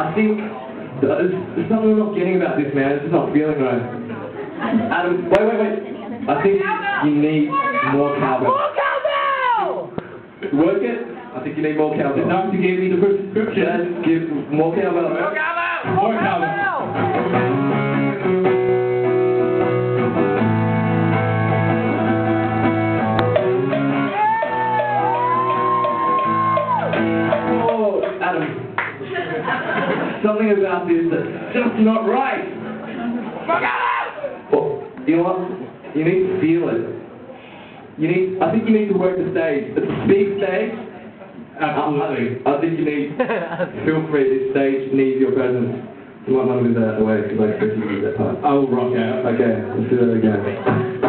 I think there's something I'm not getting about this, man. It's just not feeling right. Adam, wait. I think you need more cowbell. More cowbell! Work it? I think you need more cowbell. Enough to give me the prescription. Let's give more cowbell. More cowbell! More cowbell! Oh, Adam. Something about this that's just not right. More cowbell! Well, you know what? You need to feel it. I think you need to work the stage. It's a big stage. Absolutely. I think you need, feel free, this stage needs your presence. You might want to move that away because I expect you to do that part. I will rock out. Okay, let's do that again.